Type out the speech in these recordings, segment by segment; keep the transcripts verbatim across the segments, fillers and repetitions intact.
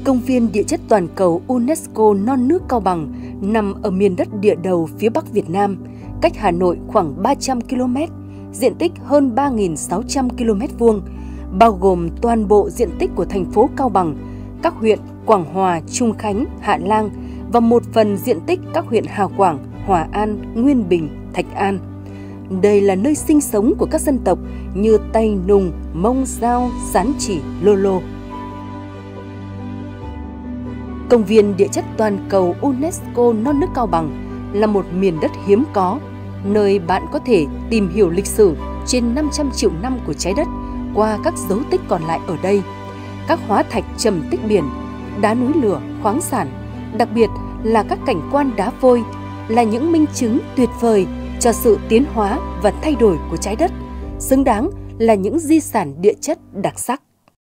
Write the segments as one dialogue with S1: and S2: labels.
S1: Công viên địa chất toàn cầu UNESCO Non nước Cao Bằng nằm ở miền đất địa đầu phía Bắc Việt Nam, cách Hà Nội khoảng ba trăm ki lô mét, diện tích hơn ba nghìn sáu trăm ki lô mét vuông, bao gồm toàn bộ diện tích của thành phố Cao Bằng, các huyện Quảng Hòa, Trung Khánh, Hạ Lang và một phần diện tích các huyện Hà Quảng, Hòa An, Nguyên Bình, Thạch An. Đây là nơi sinh sống của các dân tộc như Tây Nùng, Mông Dao, Sán Chỉ, Lô Lô. Công viên địa chất toàn cầu UNESCO Non nước Cao Bằng là một miền đất hiếm có, nơi bạn có thể tìm hiểu lịch sử trên năm trăm triệu năm của trái đất qua các dấu tích còn lại ở đây. Các hóa thạch trầm tích biển, đá núi lửa, khoáng sản, đặc biệt là các cảnh quan đá vôi là những minh chứng tuyệt vời cho sự tiến hóa và thay đổi của trái đất, xứng đáng là những di sản địa chất đặc sắc.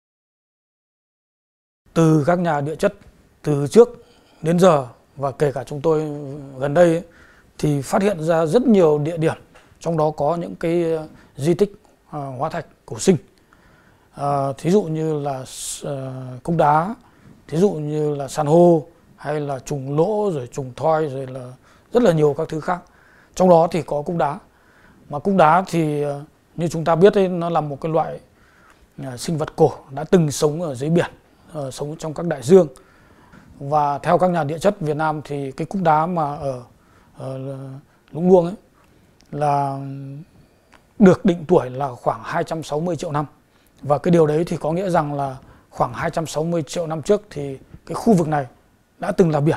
S2: Từ các nhà địa chất từ trước đến giờ và kể cả chúng tôi gần đây ấy, thì phát hiện ra rất nhiều địa điểm, trong đó có những cái di tích uh, hóa thạch cổ sinh. Uh, thí dụ như là uh, cung đá, thí dụ như là san hô, hay là trùng lỗ, rồi trùng thoi, rồi là rất là nhiều các thứ khác. Trong đó thì có cung đá. Mà cung đá thì uh, như chúng ta biết ấy, nó là một cái loại uh, sinh vật cổ đã từng sống ở dưới biển, uh, sống trong các đại dương. Và theo các nhà địa chất Việt Nam thì cái cung đá mà ở, ở Lũng Luông ấy là được định tuổi là khoảng hai trăm sáu mươi triệu năm. Và cái điều đấy thì có nghĩa rằng là khoảng hai trăm sáu mươi triệu năm trước thì cái khu vực này đã từng là biển.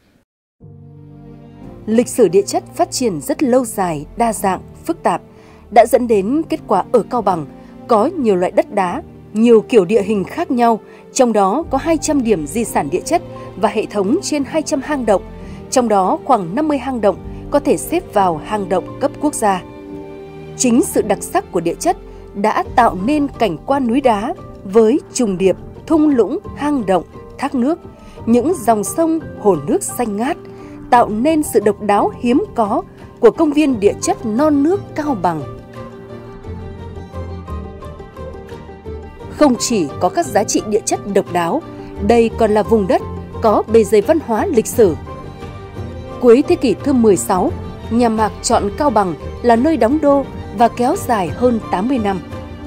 S1: Lịch sử địa chất phát triển rất lâu dài, đa dạng, phức tạp, đã dẫn đến kết quả ở Cao Bằng có nhiều loại đất đá, nhiều kiểu địa hình khác nhau, trong đó có hai trăm điểm di sản địa chất và hệ thống trên hai trăm hang động, trong đó khoảng năm mươi hang động có thể xếp vào hang động cấp quốc gia. Chính sự đặc sắc của địa chất đã tạo nên cảnh quan núi đá với trùng điệp, thung lũng, hang động, thác nước, những dòng sông, hồ nước xanh ngát, tạo nên sự độc đáo hiếm có của công viên địa chất Non nước Cao Bằng. Không chỉ có các giá trị địa chất độc đáo, đây còn là vùng đất có bề dày văn hóa lịch sử. Cuối thế kỷ thứ mười sáu, nhà Mạc chọn Cao Bằng là nơi đóng đô và kéo dài hơn tám mươi năm.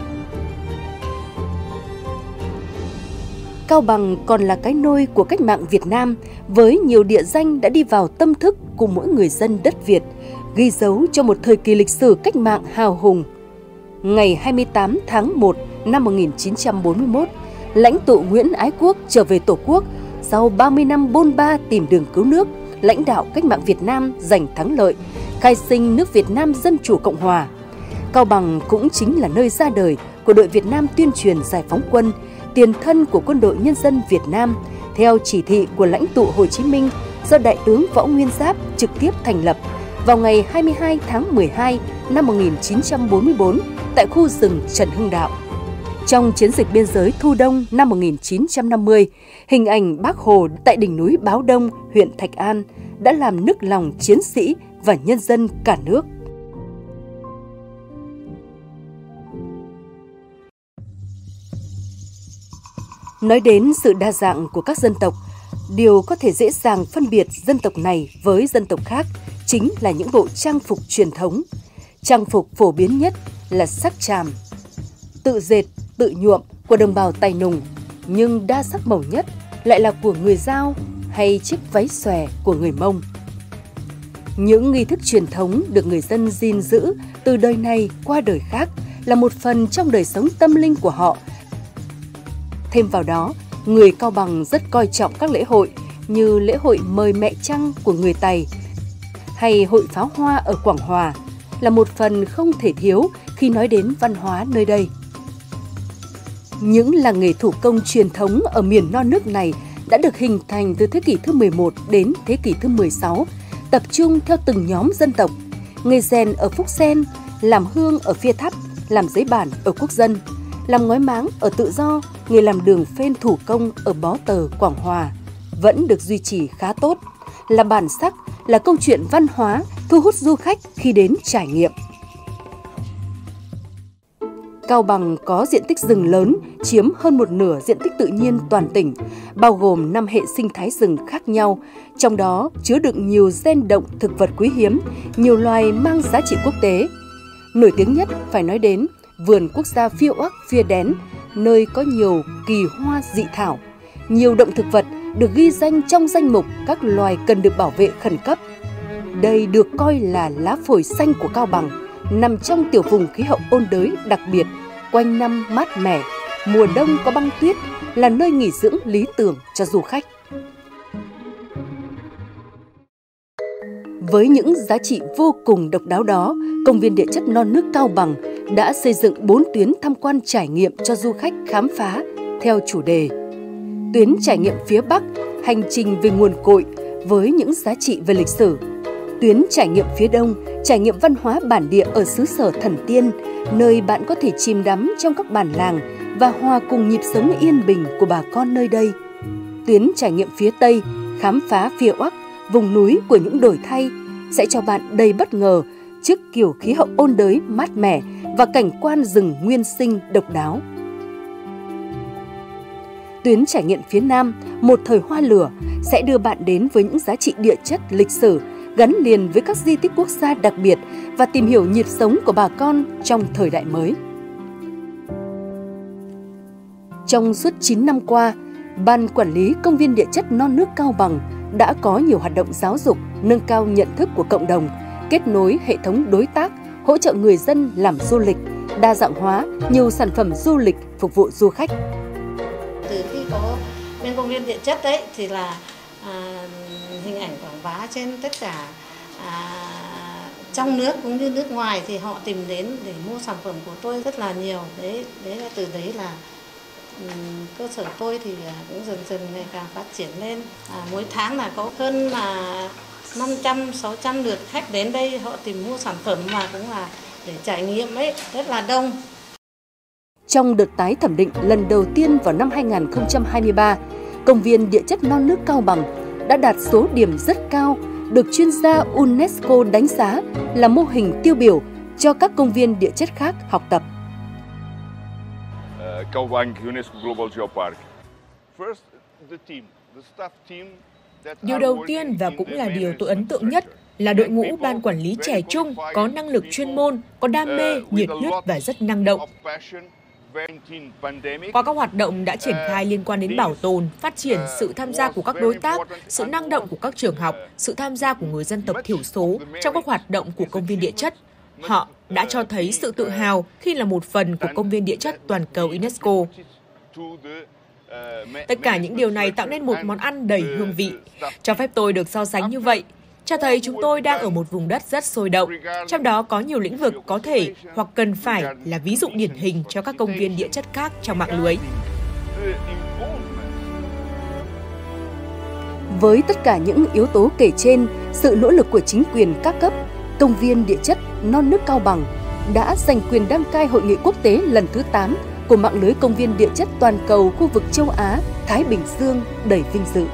S1: Cao Bằng còn là cái nôi của cách mạng Việt Nam với nhiều địa danh đã đi vào tâm thức của mỗi người dân đất Việt, ghi dấu cho một thời kỳ lịch sử cách mạng hào hùng. Ngày hai mươi tám tháng một năm một nghìn chín trăm bốn mươi mốt, lãnh tụ Nguyễn Ái Quốc trở về Tổ quốc sau ba mươi năm bôn ba tìm đường cứu nước, lãnh đạo cách mạng Việt Nam giành thắng lợi, khai sinh nước Việt Nam Dân Chủ Cộng Hòa. Cao Bằng cũng chính là nơi ra đời của đội Việt Nam tuyên truyền giải phóng quân, tiền thân của Quân đội Nhân dân Việt Nam, theo chỉ thị của lãnh tụ Hồ Chí Minh do Đại tướng Võ Nguyên Giáp trực tiếp thành lập vào ngày hai mươi hai tháng mười hai năm một nghìn chín trăm bốn mươi tư tại khu rừng Trần Hưng Đạo. Trong chiến dịch biên giới Thu Đông năm một nghìn chín trăm năm mươi, hình ảnh Bác Hồ tại đỉnh núi Báo Đông, huyện Thạch An đã làm nức lòng chiến sĩ và nhân dân cả nước. Nói đến sự đa dạng của các dân tộc, điều có thể dễ dàng phân biệt dân tộc này với dân tộc khác chính là những bộ trang phục truyền thống. Trang phục phổ biến nhất là sắc tràm, tự dệt, tự nhuộm của đồng bào Tài Nùng, nhưng đa sắc màu nhất lại là của người Dao hay chiếc váy xòe của người Mông. Những nghi thức truyền thống được người dân gìn giữ từ đời này qua đời khác là một phần trong đời sống tâm linh của họ. Thêm vào đó, người Cao Bằng rất coi trọng các lễ hội như lễ hội mời mẹ trăng của người Tày hay hội pháo hoa ở Quảng Hòa là một phần không thể thiếu khi nói đến văn hóa nơi đây. Những làng nghề thủ công truyền thống ở miền non nước này đã được hình thành từ thế kỷ thứ mười một đến thế kỷ thứ mười sáu, tập trung theo từng nhóm dân tộc. Nghề rèn ở Phúc Sen, làm hương ở Phia Thắp, làm giấy bản ở Quốc Dân, làm ngói máng ở Tự Do, nghề làm đường phên thủ công ở Bó Tờ, Quảng Hòa vẫn được duy trì khá tốt, là bản sắc, là câu chuyện văn hóa thu hút du khách khi đến trải nghiệm. Cao Bằng có diện tích rừng lớn, chiếm hơn một nửa diện tích tự nhiên toàn tỉnh, bao gồm năm hệ sinh thái rừng khác nhau, trong đó chứa đựng nhiều gen động thực vật quý hiếm, nhiều loài mang giá trị quốc tế. Nổi tiếng nhất phải nói đến vườn quốc gia Phiêu Oác Phia Đén, nơi có nhiều kỳ hoa dị thảo, nhiều động thực vật được ghi danh trong danh mục các loài cần được bảo vệ khẩn cấp. Đây được coi là lá phổi xanh của Cao Bằng, nằm trong tiểu vùng khí hậu ôn đới đặc biệt, quanh năm mát mẻ, mùa đông có băng tuyết, là nơi nghỉ dưỡng lý tưởng cho du khách. Với những giá trị vô cùng độc đáo đó, Công viên Địa chất Non nước Cao Bằng đã xây dựng bốn tuyến tham quan trải nghiệm cho du khách khám phá theo chủ đề. Tuyến trải nghiệm phía Bắc, hành trình về nguồn cội với những giá trị về lịch sử. Tuyến trải nghiệm phía Đông, trải nghiệm văn hóa bản địa ở xứ sở Thần Tiên, nơi bạn có thể chìm đắm trong các bản làng và hòa cùng nhịp sống yên bình của bà con nơi đây. Tuyến trải nghiệm phía Tây, khám phá Phiêu Oác, vùng núi của những đổi thay, sẽ cho bạn đầy bất ngờ trước kiểu khí hậu ôn đới mát mẻ và cảnh quan rừng nguyên sinh độc đáo. Tuyến trải nghiệm phía Nam, một thời hoa lửa, sẽ đưa bạn đến với những giá trị địa chất lịch sử gắn liền với các di tích quốc gia đặc biệt và tìm hiểu nhịp sống của bà con trong thời đại mới. Trong suốt chín năm qua, Ban Quản lý Công viên Địa chất Non nước Cao Bằng đã có nhiều hoạt động giáo dục, nâng cao nhận thức của cộng đồng, kết nối hệ thống đối tác, hỗ trợ người dân làm du lịch, đa dạng hóa nhiều sản phẩm du lịch phục vụ du khách.
S3: Từ khi có bên công viên địa chất đấy thì là à, hình ảnh quảng bá trên tất cả à, trong nước cũng như nước ngoài thì họ tìm đến để mua sản phẩm của tôi rất là nhiều. Đấy, đấy là từ đấy là um, cơ sở tôi thì cũng dần dần ngày càng phát triển lên. À, mỗi tháng là có hơn là năm trăm sáu trăm lượt khách đến đây họ tìm mua sản phẩm mà cũng là để trải nghiệm ấy, rất là đông.
S1: Trong đợt tái thẩm định lần đầu tiên vào năm hai nghìn không trăm hai mươi ba, Công viên Địa chất Non nước Cao Bằng đã đạt số điểm rất cao, được chuyên gia UNESCO đánh giá là mô hình tiêu biểu cho các công viên địa chất khác học tập.
S4: Uh, Cao Bằng UNESCO Global Geopark. First, the team, the staff team.
S5: Điều đầu tiên và cũng là điều tôi ấn tượng nhất là đội ngũ ban quản lý trẻ trung, có năng lực chuyên môn, có đam mê, nhiệt huyết và rất năng động. Qua các hoạt động đã triển khai liên quan đến bảo tồn, phát triển, sự tham gia của các đối tác, sự năng động của các trường học, sự tham gia của người dân tộc thiểu số trong các hoạt động của công viên địa chất, họ đã cho thấy sự tự hào khi là một phần của công viên địa chất toàn cầu UNESCO. Tất cả những điều này tạo nên một món ăn đầy hương vị. Cho phép tôi được so sánh như vậy, cho thấy chúng tôi đang ở một vùng đất rất sôi động, trong đó có nhiều lĩnh vực có thể hoặc cần phải là ví dụ điển hình cho các công viên địa chất khác trong mạng lưới.
S1: Với tất cả những yếu tố kể trên, sự nỗ lực của chính quyền các cấp, Công viên Địa chất Non nước Cao Bằng đã giành quyền đăng cai hội nghị quốc tế lần thứ tám của mạng lưới công viên địa chất toàn cầu khu vực châu Á, Thái Bình Dương đầy vinh dự.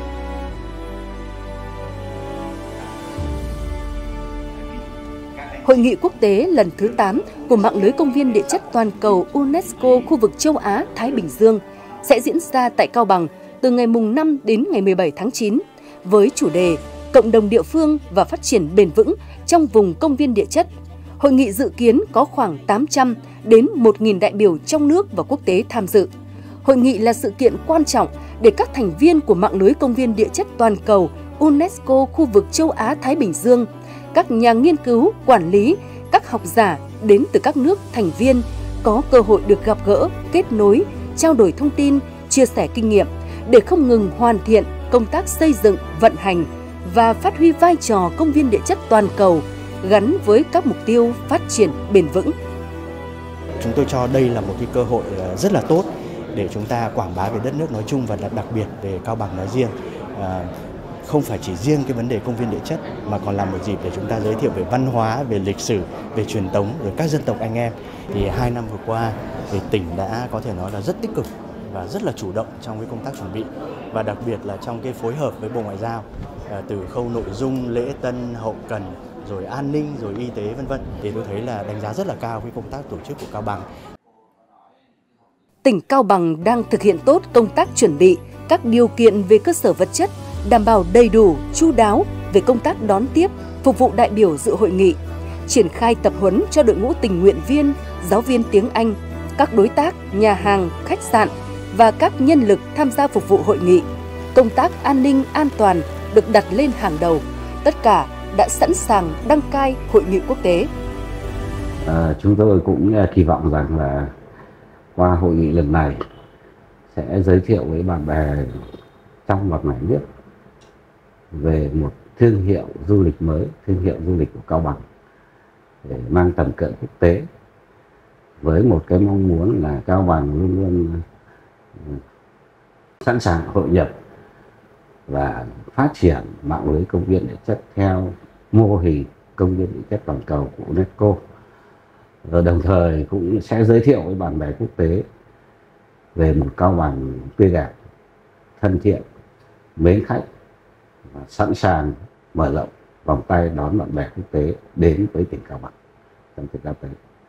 S1: Hội nghị quốc tế lần thứ tám của mạng lưới công viên địa chất toàn cầu UNESCO khu vực châu Á, Thái Bình Dương sẽ diễn ra tại Cao Bằng từ ngày mùng năm đến ngày mười bảy tháng chín với chủ đề Cộng đồng địa phương và phát triển bền vững trong vùng công viên địa chất. Hội nghị dự kiến có khoảng tám trăm đến một nghìn đại biểu trong nước và quốc tế tham dự. Hội nghị là sự kiện quan trọng để các thành viên của mạng lưới công viên địa chất toàn cầu UNESCO khu vực châu Á Thái Bình Dương, các nhà nghiên cứu, quản lý, các học giả đến từ các nước thành viên có cơ hội được gặp gỡ, kết nối, trao đổi thông tin, chia sẻ kinh nghiệm để không ngừng hoàn thiện công tác xây dựng, vận hành và phát huy vai trò công viên địa chất toàn cầu gắn với các mục tiêu phát triển bền vững.
S6: Chúng tôi cho đây là một cái cơ hội rất là tốt để chúng ta quảng bá về đất nước nói chung và đặc biệt về Cao Bằng nói riêng. À, không phải chỉ riêng cái vấn đề công viên địa chất mà còn là một dịp để chúng ta giới thiệu về văn hóa, về lịch sử, về truyền thống, rồi các dân tộc anh em. Thì hai năm vừa qua thì tỉnh đã có thể nói là rất tích cực và rất là chủ động trong cái công tác chuẩn bị và đặc biệt là trong cái phối hợp với Bộ Ngoại giao từ khâu nội dung, lễ tân, hậu cần, rồi an ninh, rồi y tế vân vân. Thì tôi thấy là đánh giá rất là cao cái công tác tổ chức của Cao Bằng.
S1: tỉnh Cao Bằng đang thực hiện tốt công tác chuẩn bị các điều kiện về cơ sở vật chất, đảm bảo đầy đủ, chu đáo về công tác đón tiếp, phục vụ đại biểu dự hội nghị, triển khai tập huấn cho đội ngũ tình nguyện viên, giáo viên tiếng Anh, các đối tác, nhà hàng, khách sạn và các nhân lực tham gia phục vụ hội nghị. Công tác an ninh an toàn được đặt lên hàng đầu. Tất cả đã sẵn sàng đăng cai hội nghị quốc tế.
S7: À, chúng tôi cũng kỳ vọng rằng là qua hội nghị lần này sẽ giới thiệu với bạn bè trong và ngoài nước về một thương hiệu du lịch mới, thương hiệu du lịch của Cao Bằng để mang tầm cỡ quốc tế, với một cái mong muốn là Cao Bằng luôn luôn sẵn sàng hội nhập và phát triển mạng lưới công viên địa chất theo mô hình công viên địa chất toàn cầu của UNESCO. Và đồng thời cũng sẽ giới thiệu với bạn bè quốc tế về một Cao Bằng tươi đẹp, thân thiện, mến khách và sẵn sàng mở rộng vòng tay đón bạn bè quốc tế đến với tỉnh Cao Bằng trong thời gian tới.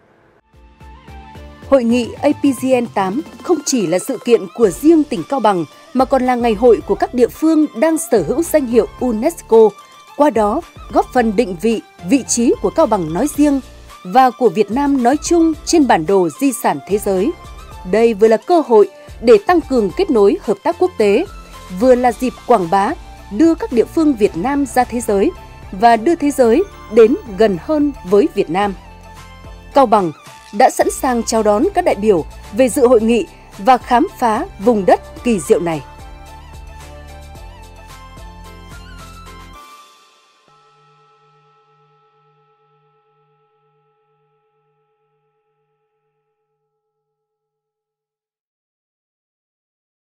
S1: Hội nghị a pê giê en tám không chỉ là sự kiện của riêng tỉnh Cao Bằng mà còn là ngày hội của các địa phương đang sở hữu danh hiệu UNESCO, qua đó góp phần định vị vị trí của Cao Bằng nói riêng và của Việt Nam nói chung trên bản đồ di sản thế giới. Đây vừa là cơ hội để tăng cường kết nối hợp tác quốc tế, vừa là dịp quảng bá, đưa các địa phương Việt Nam ra thế giới và đưa thế giới đến gần hơn với Việt Nam. Cao Bằng đã sẵn sàng chào đón các đại biểu về dự hội nghị và khám phá vùng đất kỳ diệu này.